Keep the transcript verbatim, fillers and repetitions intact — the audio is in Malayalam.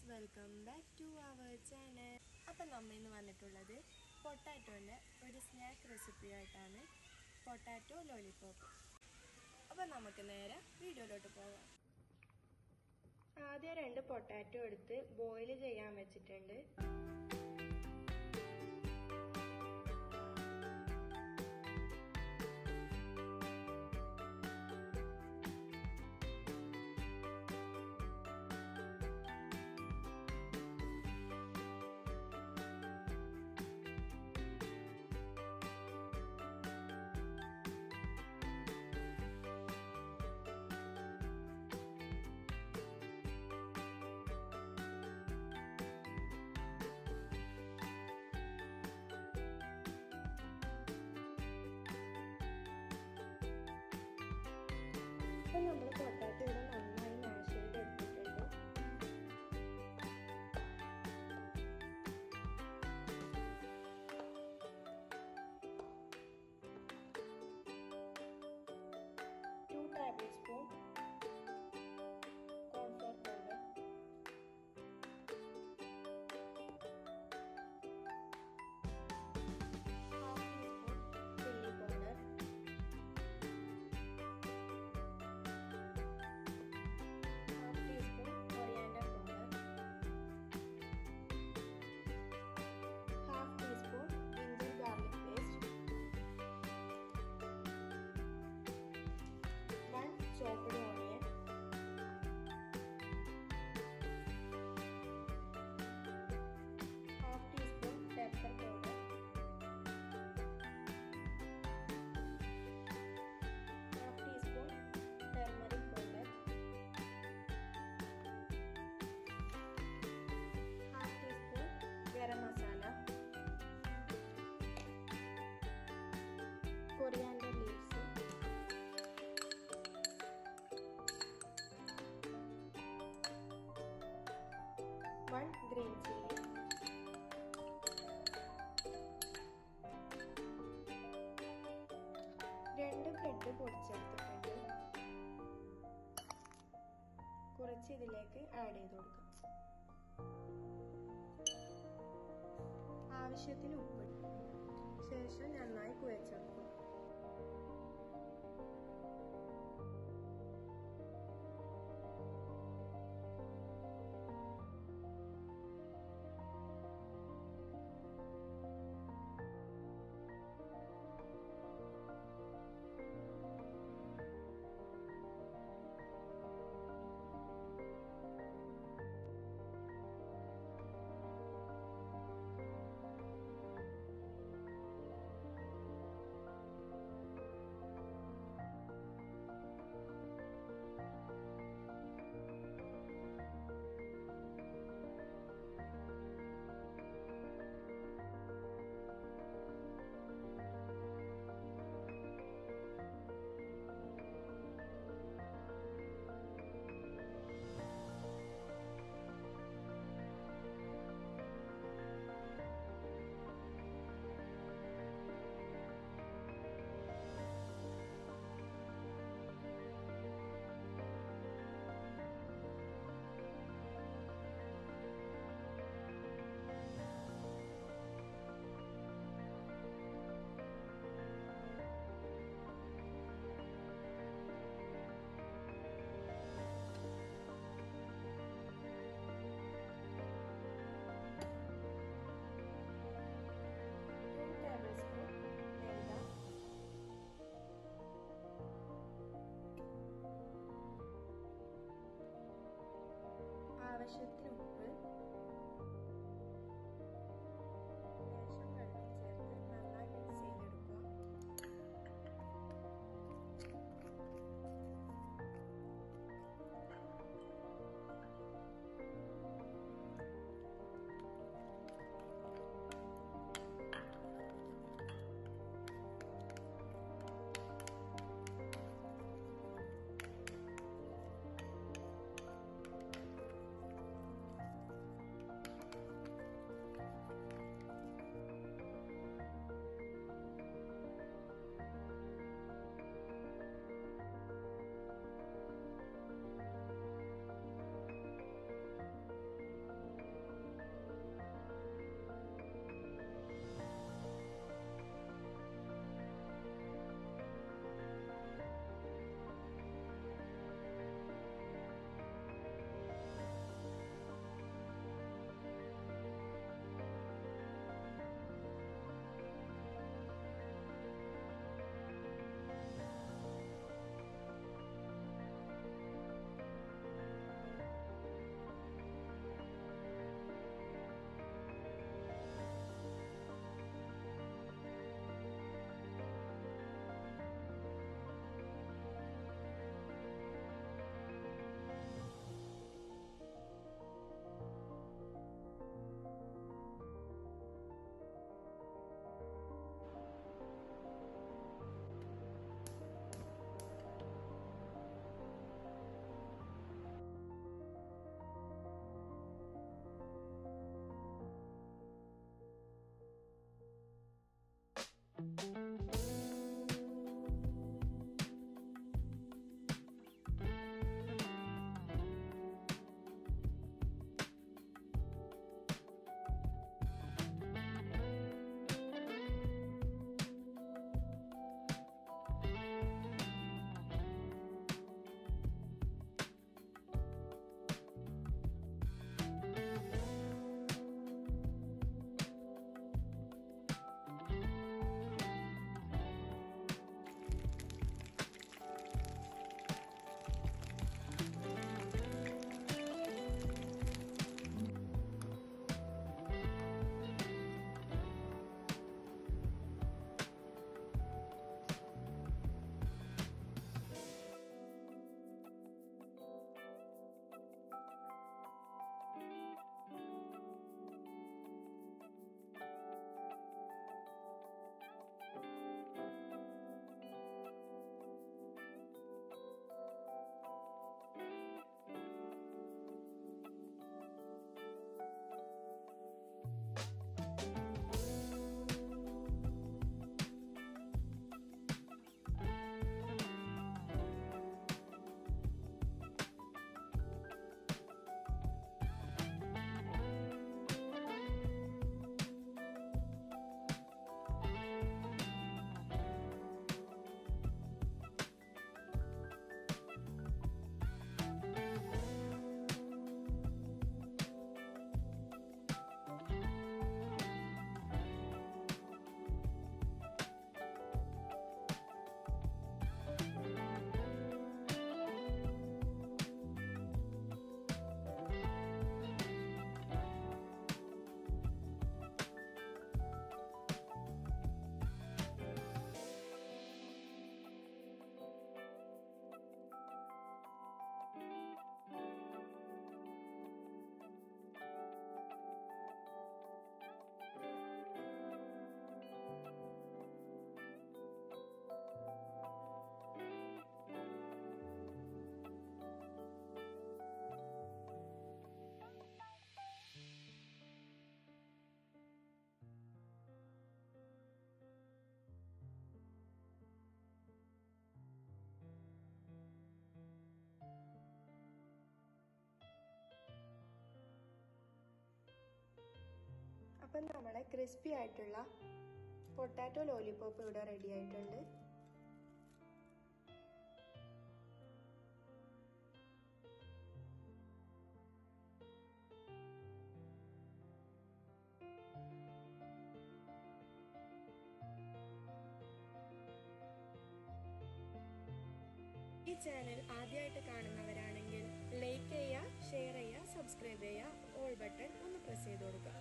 Welcome back to our channel. അപ്പം നമ്മൾ ഇന്ന് വന്നിട്ടുള്ളത് പൊട്ടാറ്റോൻ്റെ ഒരു സ്നാക്ക് റെസിപ്പി ആയിട്ടാണ്, പൊട്ടാറ്റോ ലോലിപോപ്പ്. അപ്പം നമുക്ക് നേരെ വീഡിയോയിലോട്ട് പോകാം. ആദ്യം രണ്ട് പൊട്ടാറ്റോ എടുത്ത് ബോയിൽ ചെയ്യാൻ വെച്ചിട്ടുണ്ട്. ഇപ്പം നമ്മൾ പൊട്ടാറ്റോ ഇവിടെ നന്നായി മാഷ് ചെയ്തെടുത്തിട്ടുണ്ട്. Two tablespoon cornflour powder, half teaspoon chilli powder, chopped onion, half teaspoon pepper powder, half teaspoon turmeric powder, half teaspoon garam masala, coriander leaves, one green chili, രണ്ട് ബ്രെഡ് പൊടിച്ചെടുത്തിട്ടുണ്ട്. കുറച്ച് ഇതിലേക്ക് ആഡ് ചെയ്ത് കൊടുക്കാം. ആവശ്യത്തിന് ഉപ്പ്, ശേഷം നന്നായി കുഴച്ചെടുക്കും. ആവശ്യത്തിന് ഉപ്പ്, ശേഷം വെള്ളം ചേർത്ത് നന്നായി മിക്സ് ചെയ്തെടുക്കുക. അപ്പം നമ്മളെ ക്രിസ്പി ആയിട്ടുള്ള പൊട്ടാറ്റോ ലോലിപോപ്പ് ഇവിടെ റെഡി ആയിട്ടുണ്ട്. ഈ ചാനൽ ആദ്യമായിട്ട് കാണുന്നവരാണെങ്കിൽ ലൈക്ക് ചെയ്യുക, ഷെയർ ചെയ്യുക, സബ്സ്ക്രൈബ് ചെയ്യുക, ഓൾ ബട്ടൺ ഒന്ന് പ്രസ് ചെയ്ത് കൊടുക്കുക.